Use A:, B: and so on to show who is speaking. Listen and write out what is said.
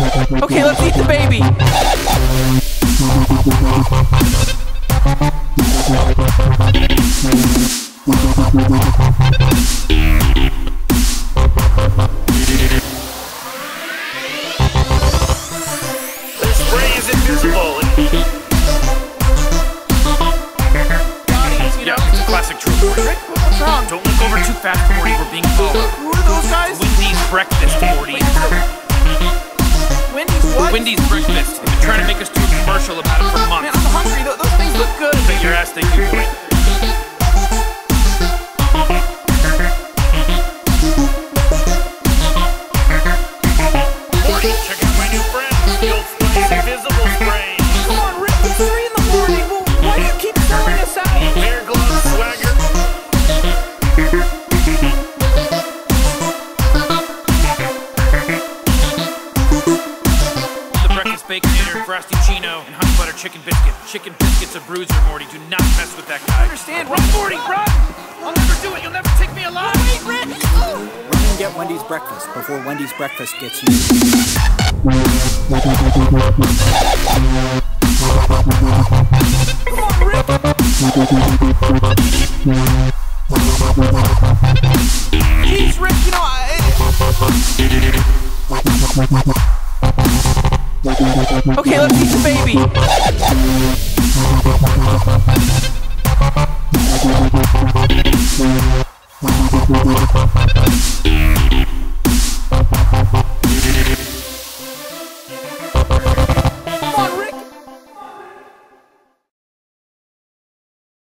A: Okay, let's eat the baby.
B: The spray is invisible.
A: You know?
B: Yeah, it's a classic trope, Morty.
A: Rick, what's wrong?
B: Don't look over too fast, Morty. We're being followed.
A: Who are those guys?
B: Wendy's breakfast, Morty.
A: Wendy's what?
B: Wendy's breakfast. They've been trying to make us do a commercial about it for
A: Man,
B: months.
A: I'm hungry. Those things look good.
B: Bet your ass they do, Morty. Morty, check out my new friend, the old Spuddy's invisible spray.
A: Come on, Rick. It's 3 in the morning. Well, why do you keep selling us out?
B: Bear gloves, swagger. The breakfast baconator, frosty chino, and honey butter chicken biscuit. Chicken biscuit's a bruiser, Morty. Do not mess with that guy.
A: Understand?
B: Run, Morty, run! I'll never do it. You'll never take me alive.
A: Wait, Rick.
C: Run and get Wendy's breakfast before Wendy's breakfast gets you.
A: Come on, Rick. Jeez, Rick. You know, Okay, let's eat the baby.